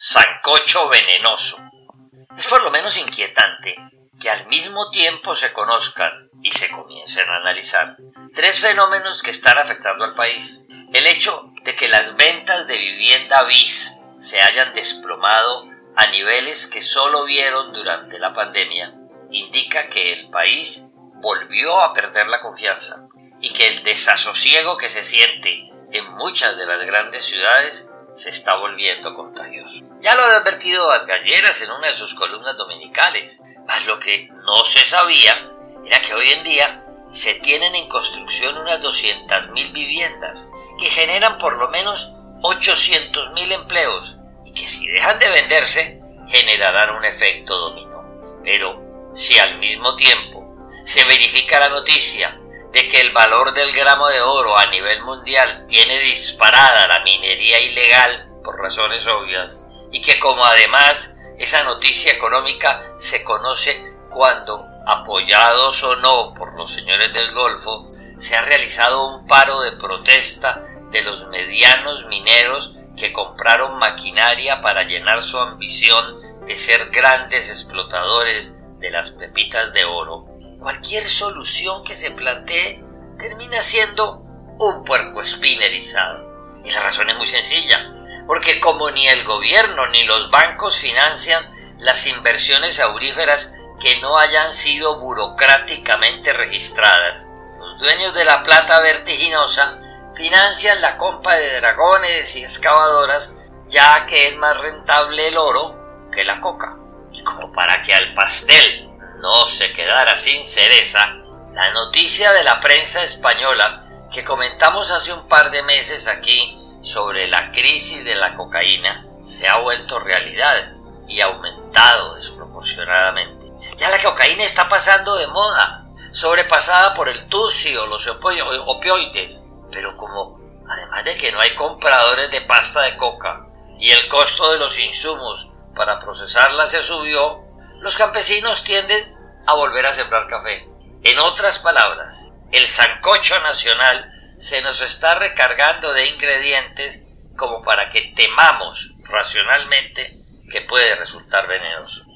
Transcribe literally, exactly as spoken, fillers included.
sancocho venenoso. Es por lo menos inquietante que al mismo tiempo se conozcan y se comiencen a analizar tres fenómenos que están afectando al país. El hecho de que las ventas de vivienda bis se hayan desplomado a niveles que solo vieron durante la pandemia indica que el país volvió a perder la confianza y que el desasosiego que se siente en muchas de las grandes ciudades se está volviendo contagioso. Ya lo había advertido Galleras en una de sus columnas dominicales, mas lo que no se sabía era que hoy en día se tienen en construcción unas doscientas mil viviendas que generan por lo menos ochocientos mil empleos y que si dejan de venderse generarán un efecto dominó. Pero si al mismo tiempo se verifica la noticia de que el valor del gramo de oro a nivel mundial tiene disparada la minería ilegal por razones obvias y que como además esa noticia económica se conoce cuando, apoyados o no por los señores del Golfo, se ha realizado un paro de protesta de los medianos mineros que compraron maquinaria para llenar su ambición de ser grandes explotadores de las pepitas de oro, cualquier solución que se plantee termina siendo un puercoespín erizado. Y la razón es muy sencilla, porque como ni el gobierno ni los bancos financian las inversiones auríferas que no hayan sido burocráticamente registradas, los dueños de la plata vertiginosa financian la compra de dragones y excavadoras, ya que es más rentable el oro que la coca. Y como para que al pastel no se quedara sin cereza, la noticia de la prensa española que comentamos hace un par de meses aquí sobre la crisis de la cocaína se ha vuelto realidad y ha aumentado desproporcionadamente. Ya la cocaína está pasando de moda, sobrepasada por el tusi o los opioides, pero como además de que no hay compradores de pasta de coca y el costo de los insumos para procesarla se subió, los campesinos tienden a volver a sembrar café. En otras palabras, el sancocho nacional se nos está recargando de ingredientes como para que temamos racionalmente que puede resultar venenoso.